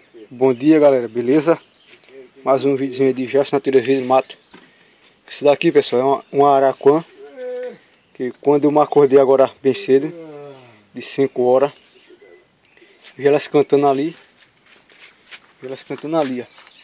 Bom dia, galera, beleza? Mais um videozinho de Gerson Natureza do Mato. Isso daqui, pessoal, é uma araquã que quando eu me acordei agora bem cedo, de 5 horas, vi elas cantando ali. Ó.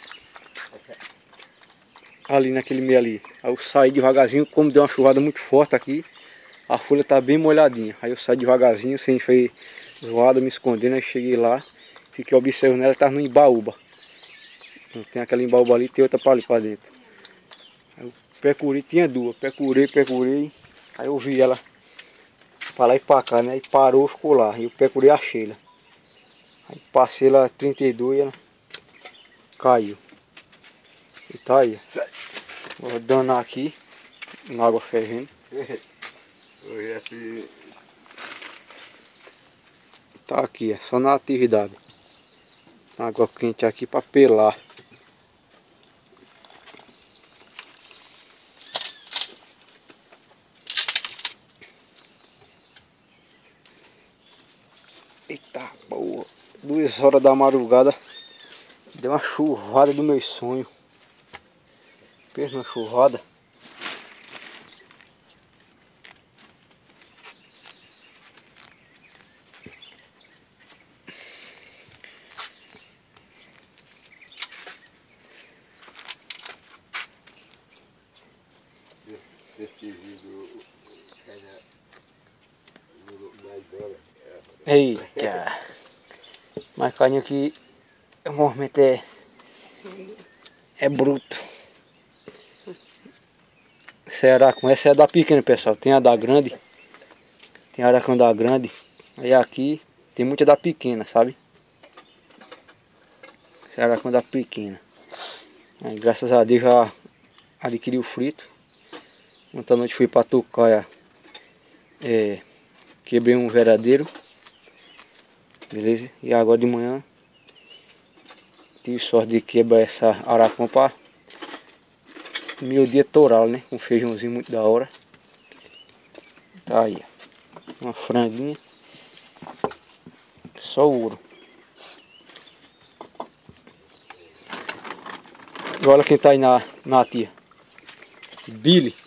Ali naquele meio ali. Aí eu saí devagarzinho, como deu uma chuvada muito forte aqui, a folha tá bem molhadinha. Aí eu saí devagarzinho, sem foi zoada, me escondendo, aí cheguei lá, fiquei observando ela, tava no embaúba. Tem aquela embaúba ali, tem outra para ali para dentro. Aí eu procurei, tinha duas, procurei. Aí eu vi ela para lá e para cá, né? Aí parou, ficou lá. Aí eu procurei, achei ela. Aí passei lá 32 e ela caiu. E tá aí. Vou danar aqui, na água fervendo. Tá aqui, é só na atividade. Água quente aqui para pelar. Eita, boa. 2 horas da madrugada. Deu uma chuvada do meu sonho. Fez uma chuvada. Esse vídeo Eita. Mas carinho que o movimento é bruto. Essa é da pequena, pessoal. Tem a da grande. Tem a aracã da grande. Aí aqui tem muita da pequena, sabe? Essa é a aracã da pequena. Aí, graças a Deus já adquiri o frito. Ontem à noite fui para Tucaia. Quebrei um veradeiro. Beleza? E agora de manhã tive sorte de quebrar essa aracã para meu dia toral, né? Com feijãozinho muito da hora. Tá aí, ó. Uma franguinha. Só ouro. E olha quem tá aí na tia. Billy.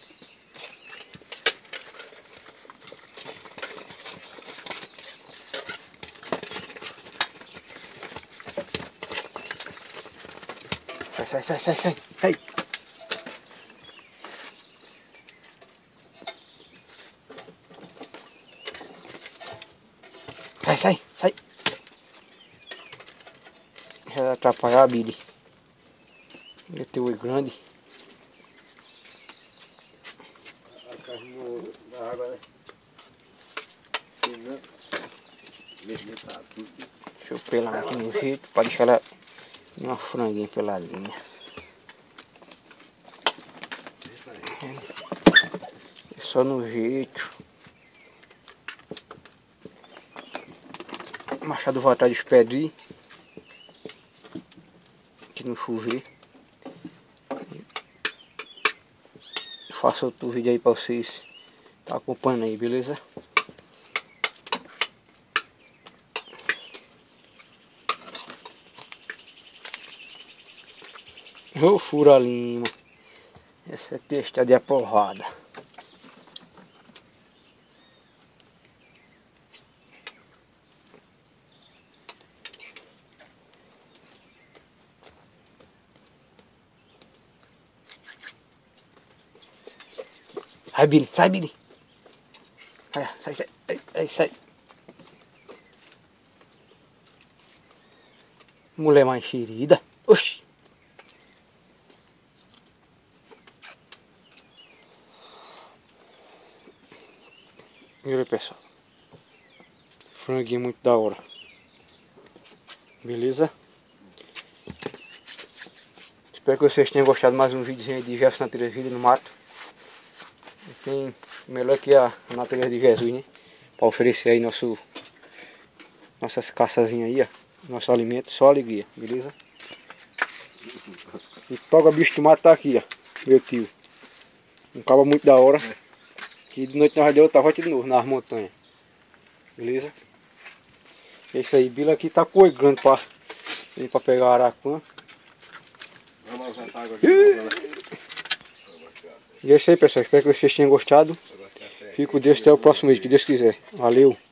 Sai. Sai. Já vai atrapalhar a Billy. Ele tem o olho grande. a carne na água, né? Deixa eu pelar aqui no jeito para deixar ela uma franguinha peladinha. É só no jeito. O machado vai atrás dos pedrinhos. Que não chover. Faço outro vídeo aí para vocês tá acompanhando aí, beleza? Ô fura lima. Essa é testa de porrada. Sai, Billy. Sai. Mulher mais ferida. Oxi. Olha aí, pessoal. Franguinho muito da hora. Beleza? Espero que vocês tenham gostado de mais um videozinho de Gerson Natureza no Mato. Tem melhor que a natureza de Jesus, né? Para oferecer aí nossas caçazinhas aí, ó. Nosso alimento, só alegria, beleza? E toca bicho do mato tá aqui, ó. Meu tio. Um cabo muito da hora. E de noite nós deu outra volta de novo nas montanhas. Beleza? É isso aí, Bila aqui tá coigando pra Vem pra pegar a araquã. Vamos levantar água aqui. E é isso aí, pessoal. Espero que vocês tenham gostado. Fico com Deus até o próximo vídeo, que Deus quiser. Valeu!